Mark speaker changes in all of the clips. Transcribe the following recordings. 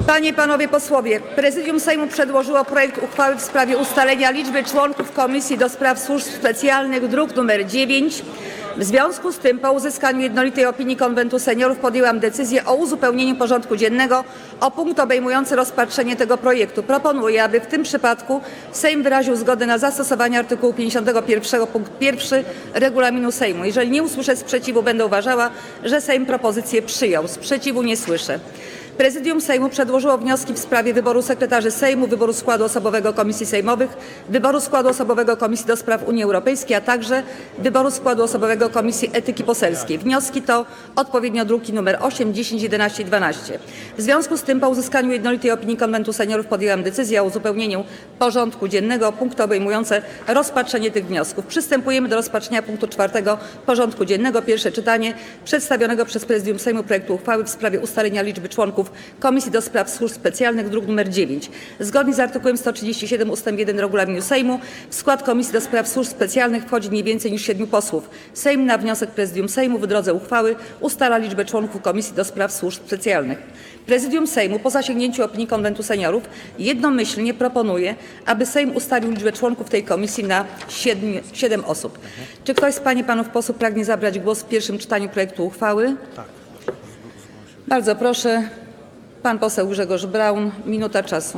Speaker 1: Panie i Panowie Posłowie, Prezydium Sejmu przedłożyło projekt uchwały w sprawie ustalenia liczby członków Komisji do Spraw Służb Specjalnych, druk nr 9. W związku z tym, po uzyskaniu jednolitej opinii Konwentu Seniorów, podjęłam decyzję o uzupełnieniu porządku dziennego o punkt obejmujący rozpatrzenie tego projektu. Proponuję, aby w tym przypadku Sejm wyraził zgodę na zastosowanie artykułu 51 punkt 1 regulaminu Sejmu. Jeżeli nie usłyszę sprzeciwu, będę uważała, że Sejm propozycję przyjął. Sprzeciwu nie słyszę. Prezydium Sejmu przedłożyło wnioski w sprawie wyboru sekretarzy Sejmu, wyboru składu osobowego komisji sejmowych, wyboru składu osobowego Komisji do Spraw Unii Europejskiej, a także wyboru składu osobowego Komisji Etyki Poselskiej. Wnioski to odpowiednio druki nr 8, 10, 11 i 12. W związku z tym, po uzyskaniu jednolitej opinii Konwentu Seniorów, podjęłam decyzję o uzupełnieniu porządku dziennego o punkty obejmujące rozpatrzenie tych wniosków. Przystępujemy do rozpatrzenia punktu 4 porządku dziennego. Pierwsze czytanie przedstawionego przez Prezydium Sejmu projektu uchwały w sprawie ustalenia liczby członków Komisji do Spraw Służb Specjalnych, druk nr 9. Zgodnie z artykułem 137 ust. 1 regulaminu Sejmu w skład Komisji do Spraw Służb Specjalnych wchodzi nie więcej niż 7 posłów. Sejm na wniosek Prezydium Sejmu w drodze uchwały ustala liczbę członków Komisji do Spraw Służb Specjalnych. Prezydium Sejmu po zasięgnięciu opinii Konwentu Seniorów jednomyślnie proponuje, aby Sejm ustalił liczbę członków tej komisji na 7 osób. Czy ktoś z pań i panów posłów pragnie zabrać głos w pierwszym czytaniu projektu uchwały? Tak. Bardzo proszę. Pan poseł Grzegorz Braun, minuta czasu.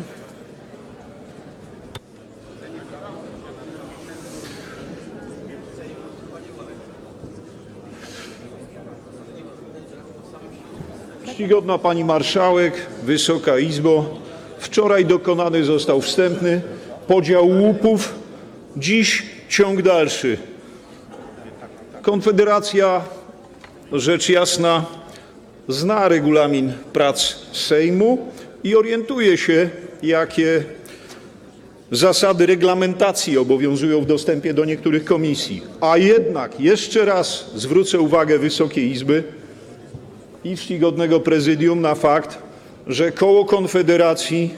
Speaker 2: Czcigodna Pani Marszałek, Wysoka Izbo, wczoraj dokonany został wstępny podział łupów, dziś ciąg dalszy. Konfederacja, rzecz jasna, zna regulamin prac Sejmu i orientuje się, jakie zasady reglamentacji obowiązują w dostępie do niektórych komisji. A jednak jeszcze raz zwrócę uwagę Wysokiej Izby i czcigodnego Prezydium na fakt, że koło Konfederacji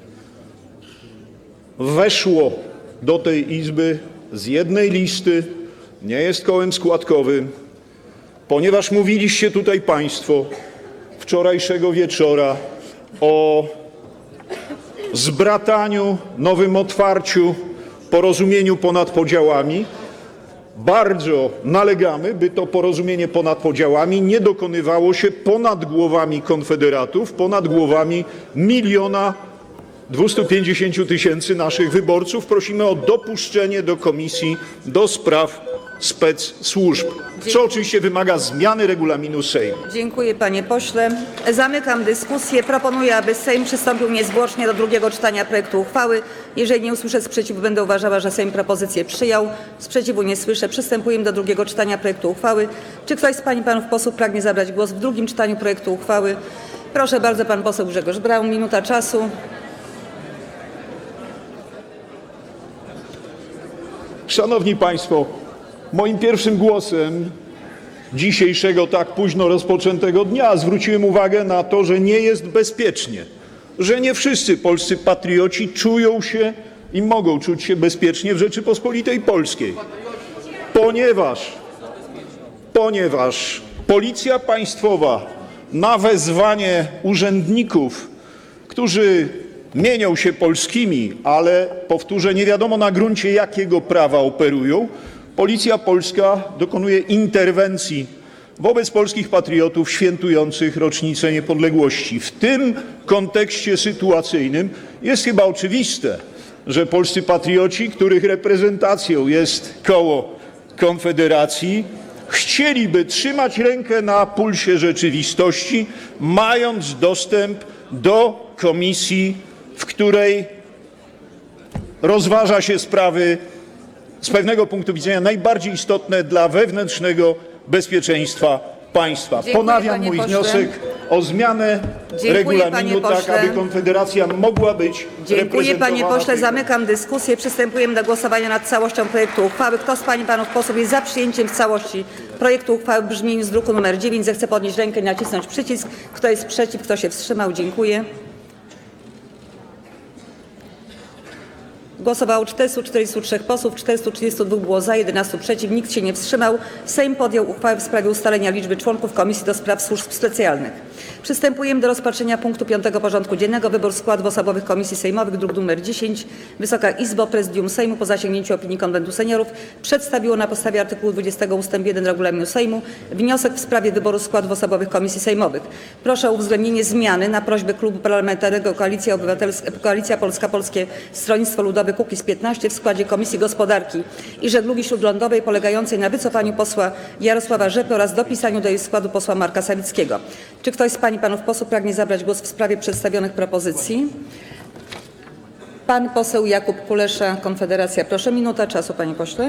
Speaker 2: weszło do tej Izby z jednej listy, nie jest kołem składkowym, ponieważ mówiliście tutaj Państwo wczorajszego wieczora o zbrataniu, nowym otwarciu, porozumieniu ponad podziałami. Bardzo nalegamy, by to porozumienie ponad podziałami nie dokonywało się ponad głowami konfederatów, ponad głowami 1 250 000 naszych wyborców. Prosimy o dopuszczenie do Komisji do Spraw Specsłużb, co oczywiście wymaga zmiany regulaminu Sejmu.
Speaker 1: Dziękuję, panie pośle. Zamykam dyskusję. Proponuję, aby Sejm przystąpił niezwłocznie do drugiego czytania projektu uchwały. Jeżeli nie usłyszę sprzeciwu, będę uważała, że Sejm propozycję przyjął. Sprzeciwu nie słyszę. Przystępujemy do drugiego czytania projektu uchwały. Czy ktoś z pań i panów posłów pragnie zabrać głos w drugim czytaniu projektu uchwały? Proszę bardzo, pan poseł Grzegorz Braun, minuta czasu.
Speaker 2: Szanowni Państwo, moim pierwszym głosem dzisiejszego tak późno rozpoczętego dnia zwróciłem uwagę na to, że nie jest bezpiecznie, że nie wszyscy polscy patrioci czują się i mogą czuć się bezpiecznie w Rzeczypospolitej Polskiej, ponieważ Policja Państwowa na wezwanie urzędników, którzy mienią się polskimi, ale powtórzę, nie wiadomo na gruncie jakiego prawa operują, Policja Polska dokonuje interwencji wobec polskich patriotów świętujących rocznicę niepodległości. W tym kontekście sytuacyjnym jest chyba oczywiste, że polscy patrioci, których reprezentacją jest koło Konfederacji, chcieliby trzymać rękę na pulsie rzeczywistości, mając dostęp do komisji, w której rozważa się sprawy z pewnego punktu widzenia najbardziej istotne dla wewnętrznego bezpieczeństwa państwa.
Speaker 1: Dziękuję,
Speaker 2: Ponawiam mój wniosek o zmianę regulaminu, tak aby Konfederacja mogła być
Speaker 1: Dziękuję, panie pośle.
Speaker 2: reprezentowana.
Speaker 1: Zamykam dyskusję. Przystępujemy do głosowania nad całością projektu uchwały. Kto z pań i panów posłów jest za przyjęciem w całości projektu uchwały w brzmieniu z druku nr 9, zechce podnieść rękę i nacisnąć przycisk. Kto jest przeciw, kto się wstrzymał? Dziękuję. Głosowało 443 posłów, 432 było za, 11 przeciw, nikt się nie wstrzymał. Sejm podjął uchwałę w sprawie ustalenia liczby członków Komisji do Spraw Służb Specjalnych. Przystępujemy do rozpatrzenia punktu 5. porządku dziennego: wybór składów osobowych komisji sejmowych, druk nr 10. Wysoka Izbo, Prezydium Sejmu po zasięgnięciu opinii Konwentu Seniorów przedstawiło na podstawie artykułu 20 ust. 1 regulaminu Sejmu wniosek w sprawie wyboru składów osobowych komisji sejmowych. Proszę o uwzględnienie zmiany na prośbę Klubu Parlamentarnego Koalicja Polska - Polskie Stronnictwo Ludowe - Kukiz15 w składzie Komisji Gospodarki i Żeglugi Śródlądowej polegającej na wycofaniu posła Jarosława Rzepy oraz dopisaniu do jej składu posła Marka Sawickiego. Czy ktoś z pań i panów posłów pragnie zabrać głos w sprawie przedstawionych propozycji? Pan poseł Jakub Kulesza, Konfederacja. Proszę, minuta czasu, panie pośle.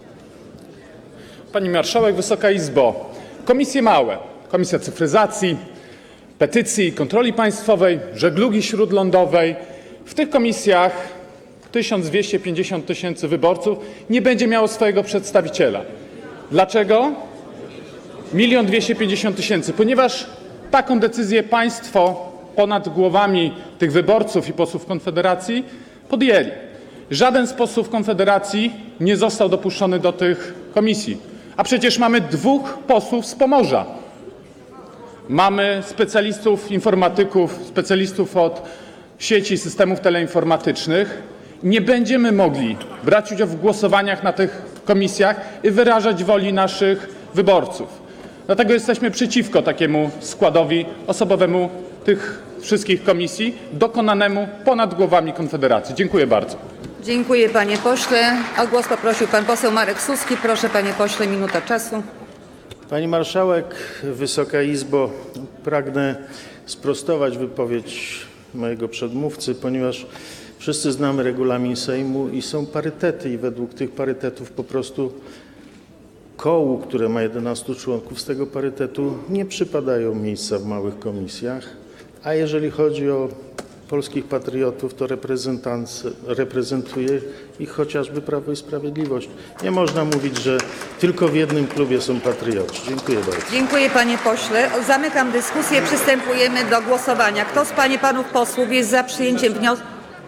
Speaker 3: Pani Marszałek, Wysoka Izbo. Komisje małe. Komisja Cyfryzacji, Petycji i Kontroli Państwowej, Żeglugi Śródlądowej. W tych komisjach 1250 tysięcy wyborców nie będzie miało swojego przedstawiciela. Dlaczego? 1 250 000, ponieważ taką decyzję państwo ponad głowami tych wyborców i posłów Konfederacji podjęli. Żaden z posłów Konfederacji nie został dopuszczony do tych komisji. A przecież mamy 2 posłów z Pomorza. Mamy specjalistów, informatyków, specjalistów od sieci systemów teleinformatycznych. Nie będziemy mogli brać udziału w głosowaniach na tych komisjach i wyrażać woli naszych wyborców. Dlatego jesteśmy przeciwko takiemu składowi osobowemu tych wszystkich komisji, dokonanemu ponad głowami Konfederacji. Dziękuję bardzo.
Speaker 1: Dziękuję, panie pośle. O głos poprosił pan poseł Marek Suski. Proszę, panie pośle, minuta czasu.
Speaker 4: Pani Marszałek, Wysoka Izbo, pragnę sprostować wypowiedź mojego przedmówcy, ponieważ wszyscy znamy regulamin Sejmu i są parytety i według tych parytetów po prostu kołu, które ma 11 członków, z tego parytetu nie przypadają miejsca w małych komisjach, a jeżeli chodzi o polskich patriotów, to reprezentuje ich chociażby Prawo i Sprawiedliwość. Nie można mówić, że tylko w jednym klubie są patrioci. Dziękuję bardzo.
Speaker 1: Dziękuję, panie pośle. Zamykam dyskusję. Przystępujemy do głosowania. Kto z pań i panów posłów jest za przyjęciem wniosku?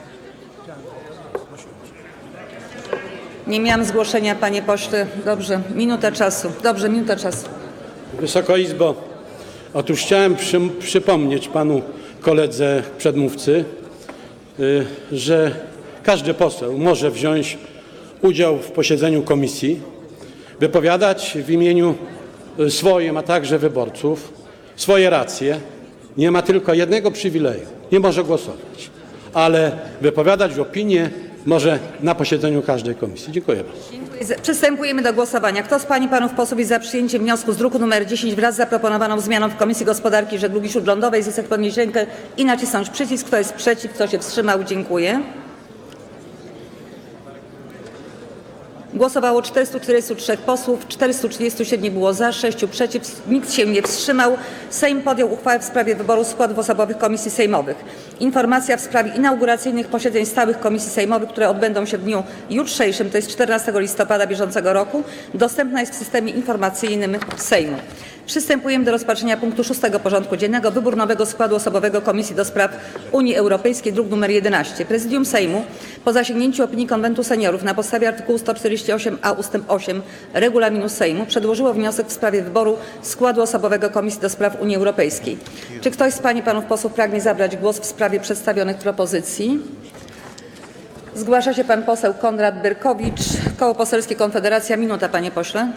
Speaker 1: Nie miałam zgłoszenia, panie pośle. Dobrze, minuta czasu. Dobrze, minuta czasu.
Speaker 5: Wysoka Izbo, otóż chciałem przypomnieć panu koledze przedmówcy, że każdy poseł może wziąć udział w posiedzeniu komisji, wypowiadać w imieniu swoim, a także wyborców swoje racje. Nie ma tylko jednego przywileju, nie może głosować, ale wypowiadać opinię może na posiedzeniu każdej komisji. Dziękuję bardzo.
Speaker 1: Przystępujemy do głosowania. Kto z pań i panów posłów jest za przyjęciem wniosku z druku nr 10 wraz z zaproponowaną zmianą w Komisji Gospodarki i Żeglugi Śródlądowej, zechce podnieść rękę i nacisnąć przycisk. Kto jest przeciw? Kto się wstrzymał? Dziękuję. Głosowało 443 posłów, 437 było za, 6 przeciw, nikt się nie wstrzymał. Sejm podjął uchwałę w sprawie wyboru składów osobowych komisji sejmowych. Informacja w sprawie inauguracyjnych posiedzeń stałych komisji sejmowych, które odbędą się w dniu jutrzejszym, to jest 14 listopada bieżącego roku, dostępna jest w systemie informacyjnym Sejmu. Przystępujemy do rozpatrzenia punktu 6. porządku dziennego: wybór nowego składu osobowego Komisji do Spraw Unii Europejskiej, druk nr 11. Prezydium Sejmu po zasięgnięciu opinii Konwentu Seniorów na podstawie artykułu 148a ust. 8 regulaminu Sejmu przedłożyło wniosek w sprawie wyboru składu osobowego Komisji do Spraw Unii Europejskiej. Czy ktoś z pań i panów posłów pragnie zabrać głos w sprawie przedstawionych propozycji? Zgłasza się pan poseł Konrad Berkowicz, Koło Poselskie Konfederacja. Minuta, panie pośle.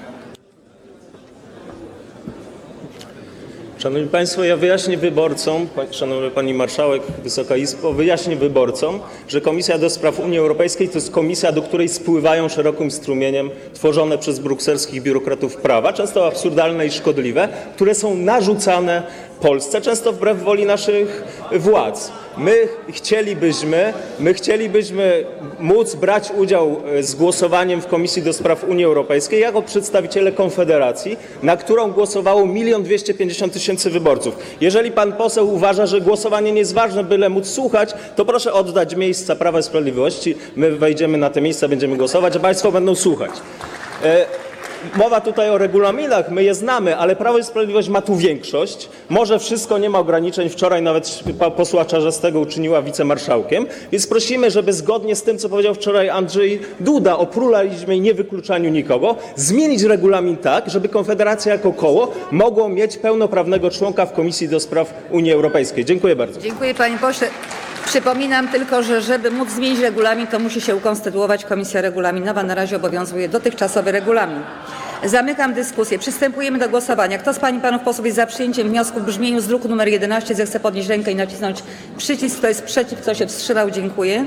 Speaker 6: Szanowni Państwo, ja wyjaśnię wyborcom, szanowna Pani Marszałek, Wysoka Izbo, wyjaśnię wyborcom, że Komisja do Spraw Unii Europejskiej to jest komisja, do której spływają szerokim strumieniem tworzone przez brukselskich biurokratów prawa, często absurdalne i szkodliwe, które są narzucane Polsce, często wbrew woli naszych władz. My chcielibyśmy móc brać udział z głosowaniem w Komisji do Spraw Unii Europejskiej jako przedstawiciele Konfederacji, na którą głosowało 1 250 000 wyborców. Jeżeli pan poseł uważa, że głosowanie nie jest ważne, byle móc słuchać, to proszę oddać miejsca Prawa i Sprawiedliwości. My wejdziemy na te miejsca, będziemy głosować, a państwo będą słuchać. mowa tutaj o regulaminach, my je znamy, ale Prawo i Sprawiedliwość ma tu większość. Może wszystko, nie ma ograniczeń. Wczoraj nawet posła Czarzastego uczyniła wicemarszałkiem. Więc prosimy, żeby zgodnie z tym, co powiedział wczoraj Andrzej Duda o pluralizmie i niewykluczaniu nikogo, zmienić regulamin tak, żeby Konfederacja jako koło mogło mieć pełnoprawnego członka w Komisji do Spraw Unii Europejskiej. Dziękuję bardzo.
Speaker 1: Dziękuję, panie pośle. Przypominam tylko, że żeby móc zmienić regulamin, to musi się ukonstytuować komisja regulaminowa. Na razie obowiązuje dotychczasowy regulamin. Zamykam dyskusję. Przystępujemy do głosowania. Kto z pań i panów posłów jest za przyjęciem wniosku w brzmieniu z druku nr 11, zechce podnieść rękę i nacisnąć przycisk. Kto jest przeciw, kto się wstrzymał? Dziękuję.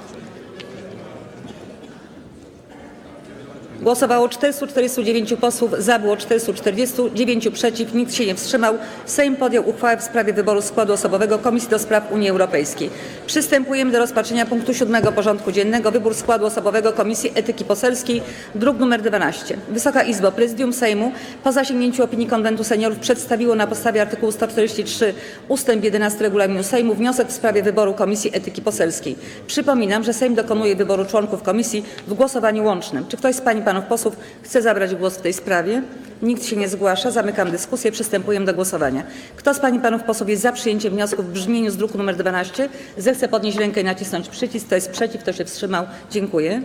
Speaker 1: Głosowało 449 posłów, za było 449, przeciw, nikt się nie wstrzymał. Sejm podjął uchwałę w sprawie wyboru składu osobowego Komisji do Spraw Unii Europejskiej. Przystępujemy do rozpatrzenia punktu 7 porządku dziennego. Wybór składu osobowego Komisji Etyki Poselskiej, druk nr 12. Wysoka Izbo, Prezydium Sejmu po zasięgnięciu opinii Konwentu Seniorów przedstawiło na podstawie artykułu 143 ust. 11 Regulaminu Sejmu wniosek w sprawie wyboru Komisji Etyki Poselskiej. Przypominam, że Sejm dokonuje wyboru członków komisji w głosowaniu łącznym. Czy ktoś z pań i panów posłów chce zabrać głos w tej sprawie? Nikt się nie zgłasza. Zamykam dyskusję. Przystępujemy do głosowania. Kto z pań i panów posłów jest za przyjęciem wniosku w brzmieniu z druku nr 12, zechce podnieść rękę i nacisnąć przycisk. Kto jest przeciw, kto się wstrzymał? Dziękuję.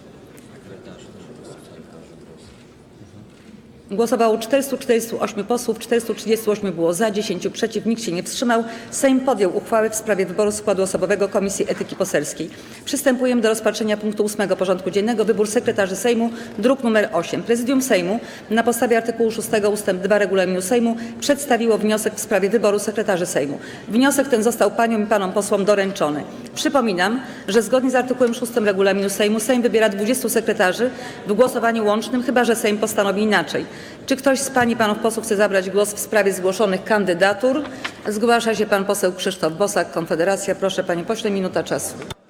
Speaker 1: Głosowało 448 posłów, 438 było za, 10 przeciw, nikt się nie wstrzymał. Sejm podjął uchwałę w sprawie wyboru składu osobowego Komisji Etyki Poselskiej. Przystępujemy do rozpatrzenia punktu 8 porządku dziennego. Wybór sekretarzy Sejmu, druk nr 8. Prezydium Sejmu na podstawie artykułu 6 ust. 2 Regulaminu Sejmu przedstawiło wniosek w sprawie wyboru sekretarzy Sejmu. Wniosek ten został paniom i panom posłom doręczony. Przypominam, że zgodnie z artykułem 6 Regulaminu Sejmu Sejm wybiera 20 sekretarzy w głosowaniu łącznym, chyba że Sejm postanowi inaczej. Czy ktoś z pań i panów posłów chce zabrać głos w sprawie zgłoszonych kandydatur? Zgłasza się pan poseł Krzysztof Bosak, Konfederacja. Proszę, panie pośle, minuta czasu.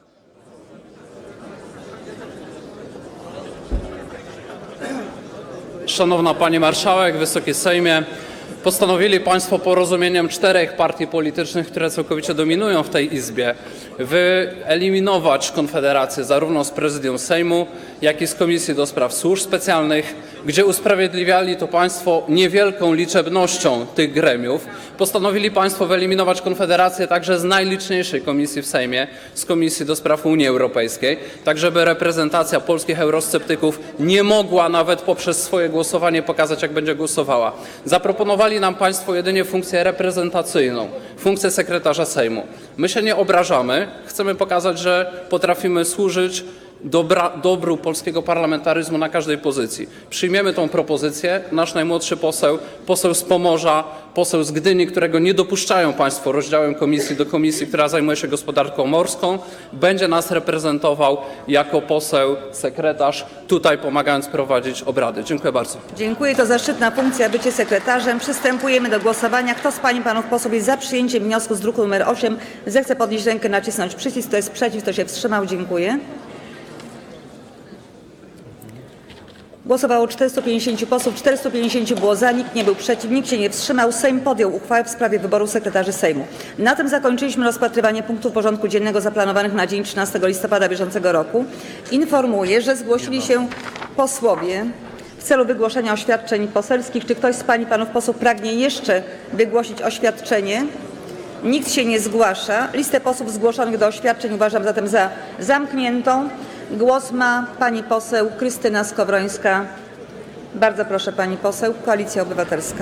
Speaker 7: Szanowna Pani Marszałek, Wysoki Sejmie, postanowili Państwo porozumieniem 4 partii politycznych, które całkowicie dominują w tej Izbie, wyeliminować Konfederację zarówno z Prezydium Sejmu, jak i z Komisji do Spraw Służb Specjalnych, gdzie usprawiedliwiali to Państwo niewielką liczebnością tych gremiów. Postanowili Państwo wyeliminować Konfederację także z najliczniejszej komisji w Sejmie, z Komisji do Spraw Unii Europejskiej, tak żeby reprezentacja polskich eurosceptyków nie mogła nawet poprzez swoje głosowanie pokazać, jak będzie głosowała. Zaproponowali nam Państwo jedynie funkcję reprezentacyjną, funkcję sekretarza Sejmu. My się nie obrażamy, chcemy pokazać, że potrafimy służyć dobru polskiego parlamentaryzmu na każdej pozycji. Przyjmiemy tą propozycję. Nasz najmłodszy poseł, poseł z Pomorza, poseł z Gdyni, którego nie dopuszczają Państwo rozdziałem komisji do komisji, która zajmuje się gospodarką morską, będzie nas reprezentował jako poseł, sekretarz, tutaj pomagając prowadzić obrady. Dziękuję bardzo.
Speaker 1: Dziękuję. To zaszczytna funkcja, bycie sekretarzem. Przystępujemy do głosowania. Kto z pań i panów posłów jest za przyjęciem wniosku z druku nr 8, zechce podnieść rękę, nacisnąć przycisk. Kto jest przeciw, kto się wstrzymał? Dziękuję. Głosowało 450 posłów, 450 było za, nikt nie był przeciw, nikt się nie wstrzymał. Sejm podjął uchwałę w sprawie wyboru sekretarzy Sejmu. Na tym zakończyliśmy rozpatrywanie punktów porządku dziennego zaplanowanych na dzień 13 listopada bieżącego roku. Informuję, że zgłosili się posłowie w celu wygłoszenia oświadczeń poselskich. Czy ktoś z pań i panów posłów pragnie jeszcze wygłosić oświadczenie? Nikt się nie zgłasza. Listę posłów zgłoszonych do oświadczeń uważam zatem za zamkniętą. Głos ma pani poseł Krystyna Skowrońska. Bardzo proszę, pani poseł, Koalicja Obywatelska.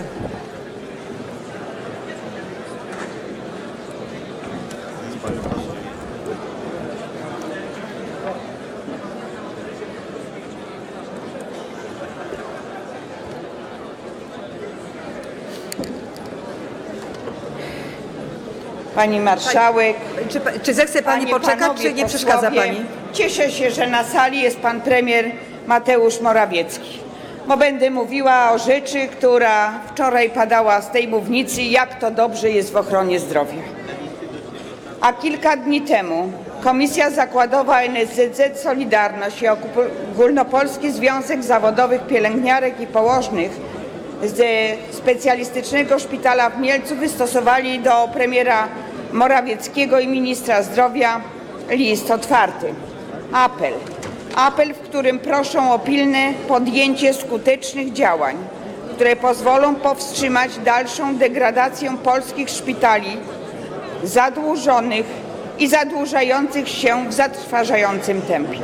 Speaker 8: Pani marszałek,
Speaker 1: Czy zechce pani poczekać, czy nie przeszkadza pani?
Speaker 8: Cieszę się, że na sali jest pan premier Mateusz Morawiecki, bo będę mówiła o rzeczy, która wczoraj padała z tej mównicy, jak to dobrze jest w ochronie zdrowia. A kilka dni temu Komisja Zakładowa NSZZ Solidarność i Ogólnopolski Związek Zawodowych Pielęgniarek i Położnych ze Specjalistycznego Szpitala w Mielcu wystosowali do premiera Morawieckiego i ministra zdrowia list otwarty. Apel. Apel, w którym proszą o pilne podjęcie skutecznych działań, które pozwolą powstrzymać dalszą degradację polskich szpitali zadłużonych i zadłużających się w zatrważającym tempie.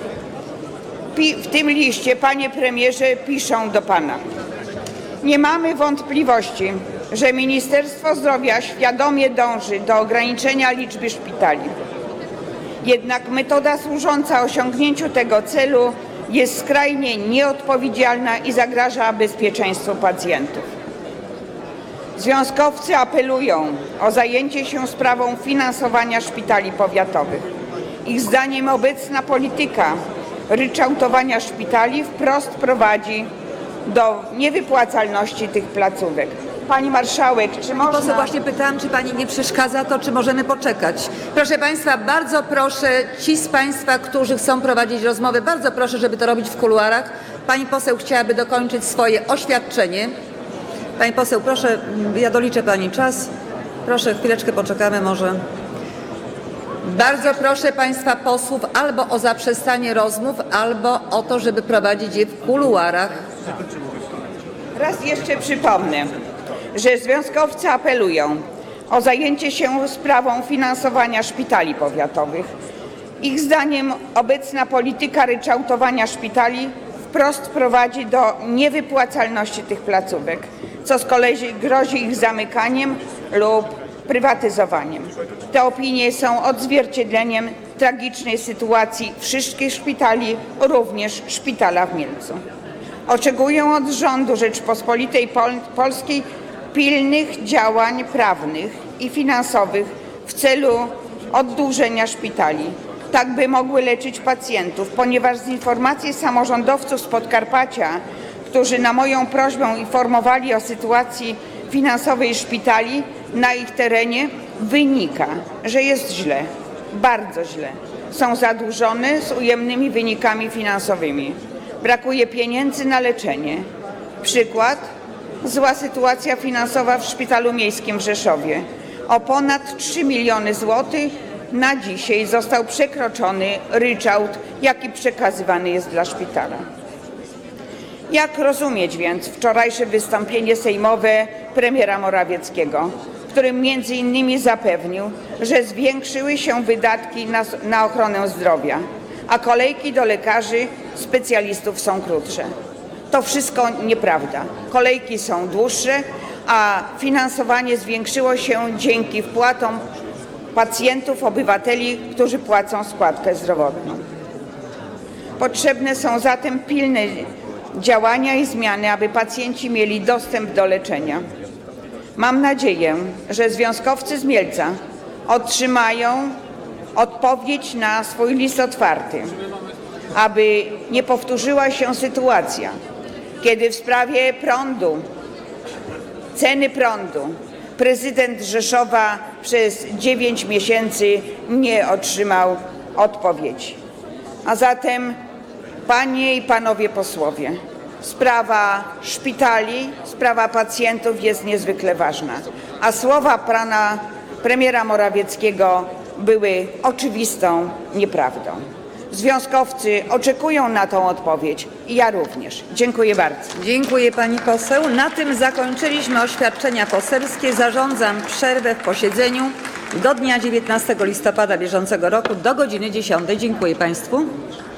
Speaker 8: W tym liście, panie premierze, piszą do pana: nie mamy wątpliwości, że Ministerstwo Zdrowia świadomie dąży do ograniczenia liczby szpitali. Jednak metoda służąca osiągnięciu tego celu jest skrajnie nieodpowiedzialna i zagraża bezpieczeństwu pacjentów. Związkowcy apelują o zajęcie się sprawą finansowania szpitali powiatowych. Ich zdaniem obecna polityka ryczałtowania szpitali wprost prowadzi do niewypłacalności tych placówek. Pani marszałek, czy
Speaker 1: Poseł,
Speaker 8: można...
Speaker 1: właśnie pytałam, czy pani nie przeszkadza to, czy możemy poczekać. Proszę państwa, bardzo proszę, ci z państwa, którzy chcą prowadzić rozmowę, bardzo proszę, żeby to robić w kuluarach. Pani poseł chciałaby dokończyć swoje oświadczenie. Pani poseł, proszę, ja doliczę pani czas. Proszę, chwileczkę poczekamy może. Bardzo proszę państwa posłów albo o zaprzestanie rozmów, albo o to, żeby prowadzić je w kuluarach.
Speaker 8: Raz jeszcze przypomnę, że związkowcy apelują o zajęcie się sprawą finansowania szpitali powiatowych. Ich zdaniem obecna polityka ryczałtowania szpitali wprost prowadzi do niewypłacalności tych placówek, co z kolei grozi ich zamykaniem lub prywatyzowaniem. Te opinie są odzwierciedleniem tragicznej sytuacji wszystkich szpitali, również szpitala w Mielcu. Oczekuję od rządu Rzeczypospolitej Polskiej pilnych działań prawnych i finansowych w celu oddłużenia szpitali, tak by mogły leczyć pacjentów, ponieważ z informacji samorządowców z Podkarpacia, którzy na moją prośbę informowali o sytuacji finansowej szpitali na ich terenie, wynika, że jest źle, bardzo źle. Są zadłużone z ujemnymi wynikami finansowymi. Brakuje pieniędzy na leczenie. Przykład: zła sytuacja finansowa w Szpitalu Miejskim w Rzeszowie. O ponad 3 miliony złotych na dzisiaj został przekroczony ryczałt, jaki przekazywany jest dla szpitala. Jak rozumieć więc wczorajsze wystąpienie sejmowe premiera Morawieckiego, w którym między innymi zapewnił, że zwiększyły się wydatki na ochronę zdrowia, a kolejki do lekarzy specjalistów są krótsze? To wszystko nieprawda. Kolejki są dłuższe, a finansowanie zwiększyło się dzięki wpłatom pacjentów, obywateli, którzy płacą składkę zdrowotną. Potrzebne są zatem pilne działania i zmiany, aby pacjenci mieli dostęp do leczenia. Mam nadzieję, że związkowcy z Mielca otrzymają odpowiedź na swój list otwarty, aby nie powtórzyła się sytuacja, kiedy w sprawie prądu, ceny prądu, prezydent Rzeszowa przez 9 miesięcy nie otrzymał odpowiedzi. A zatem, panie i panowie posłowie, sprawa szpitali, sprawa pacjentów jest niezwykle ważna, a słowa pana premiera Morawieckiego były oczywistą nieprawdą. Związkowcy oczekują na tą odpowiedź i ja również. Dziękuję bardzo.
Speaker 1: Dziękuję pani poseł. Na tym zakończyliśmy oświadczenia poselskie. Zarządzam przerwę w posiedzeniu do dnia 19 listopada bieżącego roku do godziny 10. Dziękuję państwu.